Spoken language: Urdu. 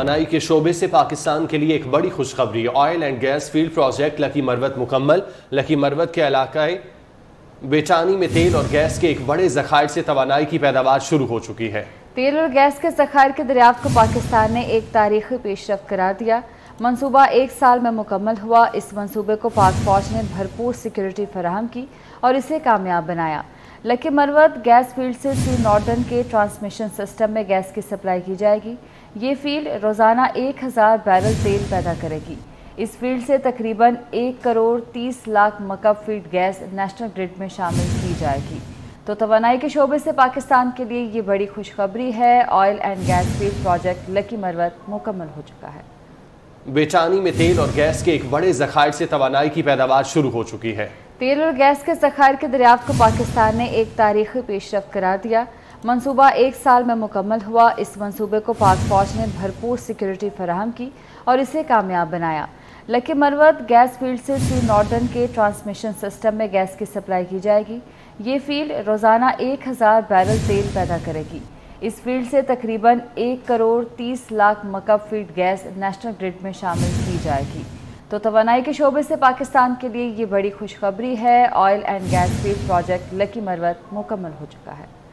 توانائی کے شعبے سے پاکستان کے لیے ایک بڑی خوشخبری۔ Oil and gas field project Lakki Marwat مکمل۔ لکی مروت کے علاقہ بیچانی میں تیل اور گیس کے ایک بڑے ذخائر سے توانائی کی پیداوار شروع ہو چکی ہے۔ تیل اور گیس کے ذخائر کے دریافت کو پاکستان نے ایک تاریخی پیش رفت قرار دیا۔ منصوبہ 1 سال میں مکمل ہوا۔ اس منصوبے کو پاک فوج نے بھرپور سیکیورٹی فراہم کی اور اسے کامیاب بنایا۔ لکی مروت گیس فیلڈ سے سی نارٹن کے ٹرانسمیشن سسٹم میں گیس کی سپلائی کی جائے گی۔ یہ فیلڈ روزانہ 1000 بیرل تیل پیدا کرے گی۔ اس فیلڈ سے تقریباً 1,30,00,000 مکعب فیٹ گیس نیشنل گرڈ میں شامل کی جائے گی۔ تو توانائی کے شعبے سے پاکستان کے لیے یہ بڑی خوشخبری ہے۔ Oil and gas field project Lakki Marwat مکمل ہو چکا ہے۔ بیچانی میں تیل اور گیس کے ایک بڑے ذخائر سے توانائی کی پیداوار شروع ہو چکی ہے۔ تیل اور گیس کے ذخائر کے دریافت کو پاکستان نے ایک تاریخی پیش رفت قرار دیا۔ منصوبہ 1 سال میں مکمل ہوا۔ اس منصوبے کو پاک فوج نے بھرپور سیکیورٹی فراہم کی اور اسے کامیاب بنایا۔ لکی مروت گیس فیلڈ سے سی نارٹن کے ٹرانسمیشن سسٹم میں گیس کی سپلائی کی جائے گی۔ یہ فیلڈ روزانہ 1000 بیرل تیل پیدا کرے گی۔ اس فیلڈ سے تقریباً 1,30,00,000 مکعب فیٹ گیس نیشنل گرڈ میں شامل کی جائے گی۔ تو توانائی کے شعبے سے پاکستان کے لیے یہ بڑی خوشخبری ہے۔ Oil and gas field project Lakki Marwat مکمل ہو چکا ہے۔